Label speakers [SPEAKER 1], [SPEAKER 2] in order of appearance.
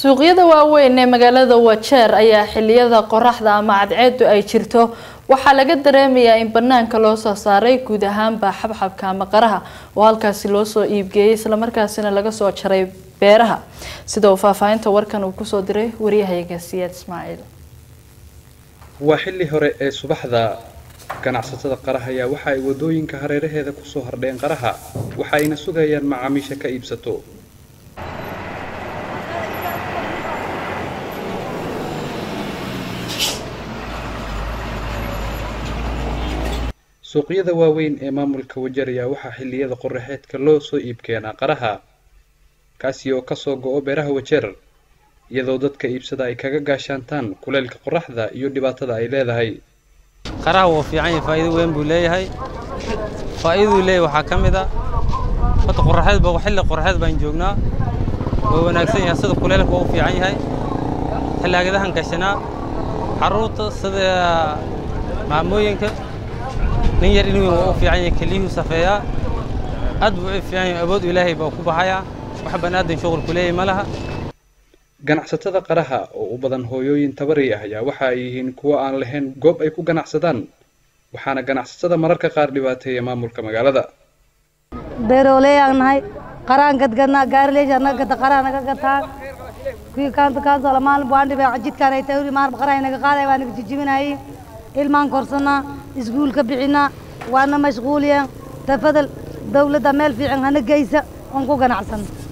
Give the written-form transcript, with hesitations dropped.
[SPEAKER 1] suuqyada waaweyn ee magaalada Wajeer ayaa xilliyada qoraxda ama cadceedu ay jirto waxaa laga dareemayaa in banaanka loo soo saaray guud ahaanba xabxabka ama qaraha oo halkaasi loo soo iibgeeyay isla markaasina laga soo jaray beeraha sida uu faafahinta warkan uu ku soo diray wariyahayaga Siyaad Ismaaciil.
[SPEAKER 2] waa xilli hore ee subaxda ganacsatada qaraha ayaa waxa ay wadooyinka hareeraheeda ku soo hordheen qaraha waxa ayna sugayaan macaamiisha ka iibsato. suuqyada waaweyn ee maamulka Wajeer ayaa waxaa xilliyada qorraxeedka loo soo iib keenaa qaraha kaasi oo ka soo go'o beeraha Wajeer iyadoo dadka iibsada ay kaga gaashaantaan kuleylka qorraxda iyo dhibaatada ay leedahay.
[SPEAKER 3] qaraha wuu fiican yahay, faa'iido weyn buu leeyahay. faa'iidadu leeyahay waxaa ka mid ah waqti qorraxeed baa xilli qorraxeed baan joognaa oo wanaagsan yahay sida kuleylka uu fiican yahay. xilliyadahan gashanaa caruurta sida maamooyinka nin yar inuu uu fiican yahay kaliyu safeeyaa aad buu fiican yahay, awood Ilaahay baa ku baxaya wax banaadan shaqo ku leeyahay malaha.
[SPEAKER 2] ganacsatada qaraha oo u badan hooyooyin tabari ah ayaa waxa ay yihiin kuwa aan lahayn goob ay ku ganacsadaan waxaana ganacsatada mararka qaar dhibaateeya maamulka magaalada.
[SPEAKER 4] beeroley aan nahay qaraan gadgadna gaarleesh anaga qaraha naga gataa kuwi kaanta salamaan baan dhibay jidkaan ay tawri maar qaraha naga qaaday waan jijibinay ilmaan korsana iskuul ka bixina waana mashquuliyan tafadal dawladda meel fiican hana geysa on ku ganacsan.